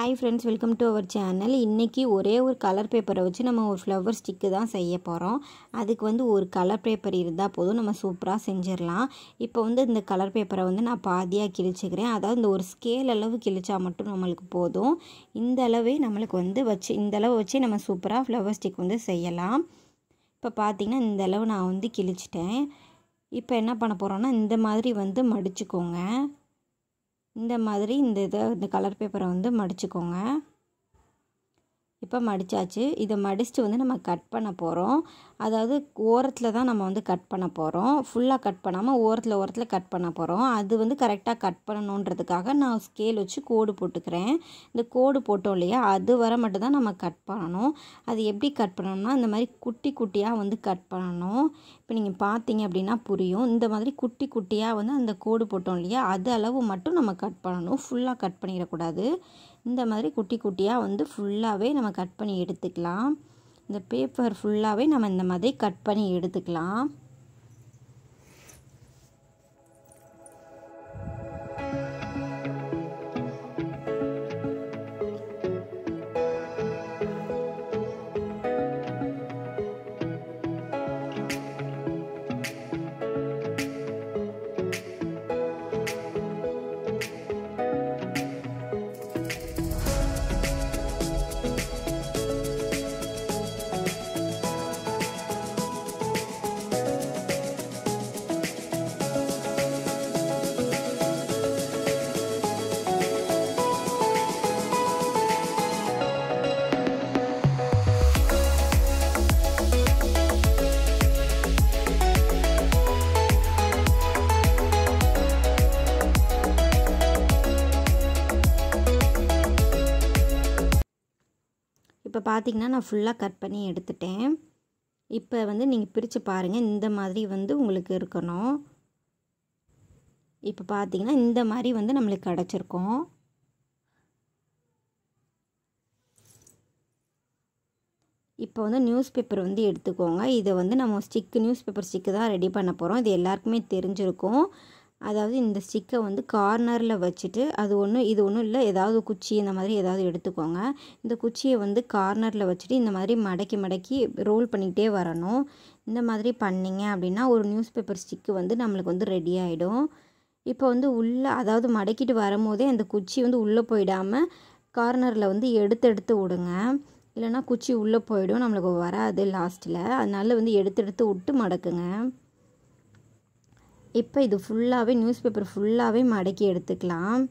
Hi friends, welcome to our channel. இன்னைக்கு ஒரே ஒரு கலர் பேப்பரை வச்சு நம்ம ஒரு ஃப்ளவர் ஸ்டிக்கு தான் செய்ய போகிறோம். அதுக்கு வந்து ஒரு கலர் பேப்பர் இருந்தால் போதும், நம்ம சூப்பராக செஞ்சிடலாம். இப்போ வந்து இந்த கலர் பேப்பரை வந்து நான் பாதியாக கிழிச்சிக்கிறேன். அதாவது இந்த ஒரு ஸ்கேல் அளவு கிழிச்சா மட்டும் நம்மளுக்கு போதும். இந்த அளவே நம்மளுக்கு வந்து இந்த அளவு வச்சு நம்ம சூப்பராக ஃப்ளவர் ஸ்டிக் வந்து செய்யலாம். இப்போ பார்த்திங்கன்னா இந்த அளவு நான் வந்து கிழிச்சிட்டேன். இப்போ என்ன பண்ண போகிறோன்னா இந்த மாதிரி வந்து மடிச்சுக்கோங்க. இந்த மாதிரி இந்த கலர் பேப்பரை வந்து மடிச்சுக்கோங்க. இப்போ மடிச்சாச்சு. இதை மடிச்சுட்டு வந்து நம்ம கட் பண்ண போகிறோம். அதாவது ஓரத்தில் தான் நம்ம வந்து கட் பண்ண போகிறோம். ஃபுல்லாக கட் பண்ணாமல் ஓரத்தில் கட் பண்ண போகிறோம். அது வந்து கரெக்டாக கட் பண்ணணுன்றதுக்காக நான் ஸ்கேல் வச்சு கோடு போட்டுக்கிறேன். இந்த கோடு போட்டோம் இல்லையா, அது வர மட்டும் தான் நம்ம கட் பண்ணணும். அது எப்படி கட் பண்ணணும்னா இந்த மாதிரி குட்டி குட்டியாக வந்து கட் பண்ணணும். இப்போ நீங்கள் பார்த்தீங்க அப்படின்னா புரியும். இந்த மாதிரி குட்டி குட்டியாக வந்து அந்த கோடு போட்டோம் இல்லையா, அது அளவு மட்டும் நம்ம கட் பண்ணணும். ஃபுல்லாக கட் பண்ணிடக்கூடாது. இந்த மாதிரி குட்டி குட்டியாக வந்து ஃபுல்லாகவே நம்ம கட் பண்ணி எடுத்துக்கலாம். இந்த பேப்பர் ஃபுல்லாகவே நம்ம இந்த மாதிரி கட் பண்ணி எடுத்துக்கலாம். இப்போ பார்த்தீங்கன்னா நான் ஃபுல்லாக கட் பண்ணி எடுத்துட்டேன். இப்போ வந்து நீங்கள் பிரித்து பாருங்கள். இந்த மாதிரி வந்து உங்களுக்கு இருக்கணும். இப்போ பார்த்தீங்கன்னா இந்த மாதிரி வந்து நம்மளுக்கு கிடச்சிருக்கும். இப்போ வந்து நியூஸ் பேப்பர் வந்து எடுத்துக்கோங்க. இதை வந்து நம்ம நியூஸ் பேப்பர் ஸ்டிக்கு தான் ரெடி பண்ண போகிறோம். இது எல்லாருக்குமே தெரிஞ்சிருக்கும். அதாவது இந்த ஸ்டிக்கை வந்து கார்னரில் வச்சுட்டு இது ஒன்றும் இல்லை, ஏதாவது குச்சி இந்த மாதிரி ஏதாவது எடுத்துக்கோங்க. இந்த குச்சியை வந்து கார்னரில் வச்சுட்டு இந்த மாதிரி மடக்கி ரோல் பண்ணிக்கிட்டே வரணும். இந்த மாதிரி பண்ணிங்க அப்படின்னா ஒரு நியூஸ் பேப்பர் ஸ்டிக்கு வந்து நம்மளுக்கு வந்து ரெடி ஆகிடும். இப்போ வந்து அதாவது மடக்கிட்டு வரும்போதே அந்த குச்சி வந்து உள்ளே போயிடாமல் கார்னரில் வந்து எடுத்து விடுங்க. இல்லைனா குச்சி உள்ளே போயிடும், நம்மளுக்கு வராது லாஸ்ட்டில். அதனால வந்து எடுத்து விட்டு மடக்குங்க. இப்போ இது ஃபுல்லாகவே நியூஸ் பேப்பர் ஃபுல்லாகவே மடக்கி எடுத்துக்கலாம்.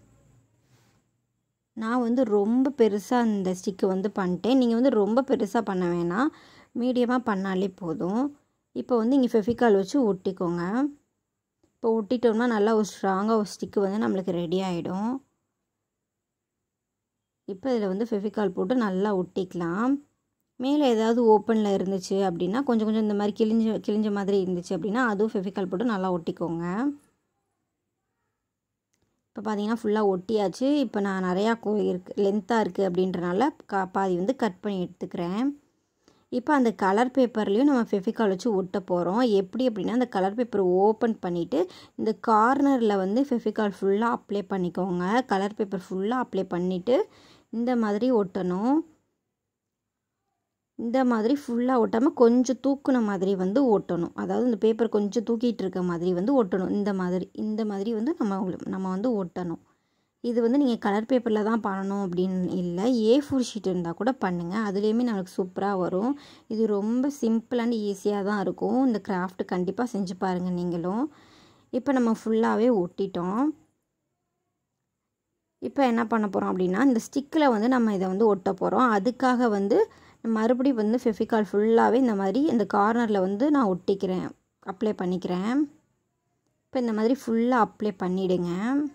நான் வந்து ரொம்ப பெருசாக இந்த ஸ்டிக்கு வந்து பண்ணிட்டேன். நீங்கள் வந்து ரொம்ப பெருசாக பண்ண வேணாம், மீடியமாக பண்ணாலே போதும். இப்போ வந்து இங்கே ஃபெவிகால் வச்சு ஒட்டிக்கோங்க. இப்போ ஒட்டிட்டோம்னா நல்லா ஒரு ஸ்ட்ராங்காக ஒரு ஸ்டிக்கு வந்து நம்மளுக்கு ரெடி ஆகிடும். இப்போ இதில் வந்து ஃபெவிகால் போட்டு நல்லா ஒட்டிக்கலாம். மேலே ஏதாவது ஓப்பனில் இருந்துச்சு அப்படின்னா கொஞ்சம் இந்த மாதிரி கிழிஞ்ச மாதிரி இருந்துச்சு அப்படின்னா அதுவும் ஃபெவிகால் போட்டு நல்லா ஒட்டிக்கோங்க. இப்போ பார்த்தீங்கன்னா ஃபுல்லாக ஒட்டியாச்சு. இப்போ நான் நிறையா லென்த்தாக இருக்குது அப்படின்றனால பாதி வந்து கட் பண்ணி எடுத்துக்கிறேன். இப்போ அந்த கலர் பேப்பர்லேயும் நம்ம ஃபெவிகால் வச்சு ஒட்ட போகிறோம். எப்படி அப்படின்னா அந்த கலர் பேப்பரை ஓப்பன் பண்ணிவிட்டு இந்த கார்னரில் வந்து ஃபெவிகால் ஃபுல்லாக அப்ளை பண்ணிக்கோங்க. கலர் பேப்பர் ஃபுல்லாக அப்ளை பண்ணிவிட்டு இந்த மாதிரி ஒட்டணும். இந்த மாதிரி ஃபுல்லாக ஒட்டாமல் கொஞ்சம் தூக்குன மாதிரி வந்து ஒட்டணும். அதாவது இந்த பேப்பர் கொஞ்சம் தூக்கிட்டு இருக்க மாதிரி வந்து ஒட்டணும். இந்த மாதிரி வந்து நம்ம வந்து ஒட்டணும். இது வந்து நீங்கள் கலர் பேப்பரில் தான் பண்ணணும் அப்படின்னு இல்லை, A4 ஷீட் இருந்தால் கூட பண்ணுங்கள். அதுலேயுமே நம்மளுக்கு சூப்பராக வரும். இது ரொம்ப சிம்பிள் அண்ட் ஈஸியாக தான் இருக்கும். இந்த கிராஃப்ட் கண்டிப்பாக செஞ்சு பாருங்கள் நீங்களும். இப்போ நம்ம ஃபுல்லாகவே ஒட்டிட்டோம். இப்போ என்ன பண்ண போகிறோம் அப்படின்னா இந்த ஸ்டிக்கில் வந்து நம்ம இதை வந்து ஒட்ட போகிறோம். அதுக்காக வந்து மறுபடியும் வந்து ஃபெவிகால் ஃபுல்லாகவே இந்த மாதிரி இந்த கார்னரில் வந்து நான் அப்ளை பண்ணிக்கிறேன். இப்போ இந்த மாதிரி ஃபுல்லாக அப்ளை பண்ணிவிடுங்க.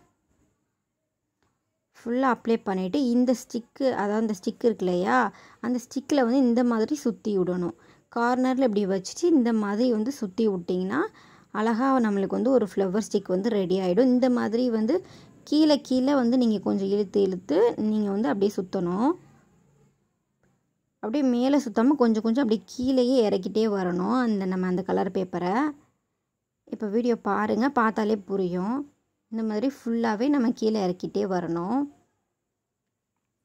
ஃபுல்லாக அப்ளை பண்ணிவிட்டு இந்த ஸ்டிக்கு, அதாவது இந்த ஸ்டிக்கு இருக்கு இல்லையா, அந்த ஸ்டிக்கில் வந்து இந்த மாதிரி சுற்றி விடணும். கார்னரில் இப்படி வச்சுட்டு இந்த மாதிரி வந்து சுற்றி விட்டிங்கன்னா அழகாக நம்மளுக்கு வந்து ஒரு ஃப்ளவர் ஸ்டிக் வந்து ரெடி ஆகிடும். இந்த மாதிரி வந்து கீழே வந்து நீங்கள் கொஞ்சம் இழுத்து நீங்கள் வந்து அப்படியே சுற்றணும். அப்படியே மேலே சுற்றாமல் கொஞ்சம் அப்படியே கீழேயே இறக்கிட்டே வரணும் நம்ம அந்த கலர் பேப்பரை. இப்போ வீடியோ பாருங்கள், பார்த்தாலே புரியும். இந்த மாதிரி ஃபுல்லாகவே நம்ம கீழே இறக்கிட்டே வரணும்.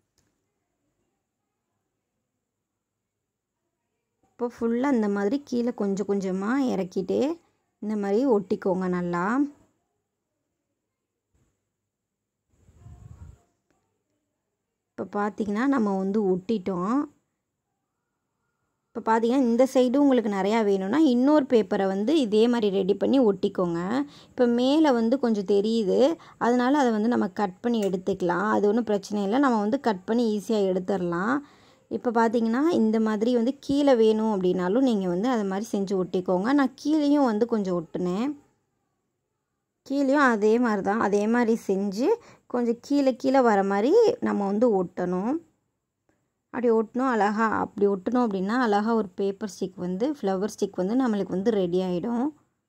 இப்போ ஃபுல்லாக இந்த மாதிரி கீழே கொஞ்சம் கொஞ்சமாக இறக்கிட்டு இந்த மாதிரி ஒட்டிக்கோங்க நல்லா. இப்போ பார்த்திங்கன்னா நம்ம வந்து ஒட்டிட்டோம். இப்போ பார்த்தீங்கன்னா இந்த சைடும் உங்களுக்கு நிறையா வேணும்னா இன்னொரு பேப்பரை வந்து இதே மாதிரி ரெடி பண்ணி ஒட்டிக்கோங்க. இப்போ மேலே வந்து கொஞ்சம் தெரியுது, அதனால் அதை வந்து நம்ம கட் பண்ணி எடுத்துக்கலாம். அது ஒன்றும் பிரச்சனை இல்லை, நம்ம வந்து கட் பண்ணி ஈஸியாக எடுத்துடலாம். இப்போ பார்த்தீங்கன்னா இந்த மாதிரி வந்து கீழே வேணும் அப்படின்னாலும் நீங்கள் வந்து அது மாதிரி செஞ்சு ஒட்டிக்கோங்க. நான் கீழேயும் வந்து கொஞ்சம் ஒட்டினேன். கீழேயும் அதே மாதிரி தான், அதே மாதிரி செஞ்சு கொஞ்சம் கீழே கீழே வர மாதிரி நம்ம வந்து ஒட்டணும். அப்படி ஒட்டணும் அழகாக. அப்படி ஒட்டணும் அப்படின்னா அழகாக ஒரு பேப்பர் ஸ்டிக் வந்து ஃப்ளவர் ஸ்டிக் வந்து நம்மளுக்கு வந்து ரெடி ஆகிடும்.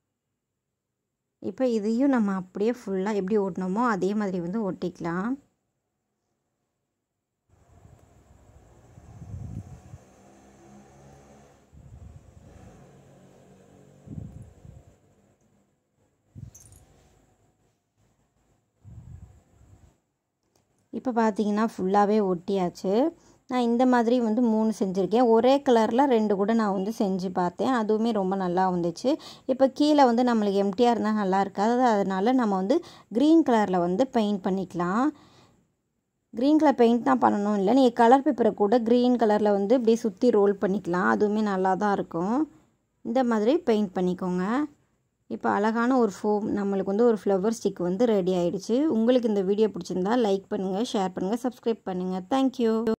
இப்போ இதையும் நம்ம அப்படியே ஃபுல்லாக எப்படி ஒட்டினோமோ அதே மாதிரி வந்து ஒட்டிக்கலாம். இப்போ பார்த்தீங்கன்னா ஃபுல்லாகவே ஒட்டியாச்சு. நான் இந்த மாதிரி வந்து 3 செஞ்சுருக்கேன். ஒரே கலரில் 2 கூட நான் வந்து செஞ்சு பார்த்தேன், அதுவுமே ரொம்ப நல்லா வந்துச்சு. இப்போ கீழே வந்து நம்மளுக்கு எம்டியாக இருந்தால் நல்லா இருக்காது, அதனால் நம்ம வந்து க்ரீன் கலரில் வந்து பெயிண்ட் பண்ணிக்கலாம். க்ரீன் கலர் பெயிண்ட் தான் பண்ணணும் இல்லை, நீங்கள் கலர் பேப்பரை கூட க்ரீன் கலரில் வந்து இப்படியே சுற்றி ரோல் பண்ணிக்கலாம், அதுவுமே நல்லா தான் இருக்கும். இந்த மாதிரி பெயிண்ட் பண்ணிக்கோங்க. இப்போ அழகான ஒரு நம்மளுக்கு வந்து ஒரு ஃப்ளவர் ஸ்டிக் வந்து ரெடி ஆகிடுச்சு. உங்களுக்கு இந்த வீடியோ பிடிச்சிருந்தா லைக் பண்ணுங்கள், ஷேர் பண்ணுங்கள், சப்ஸ்கிரைப் பண்ணுங்கள். தேங்க்யூ.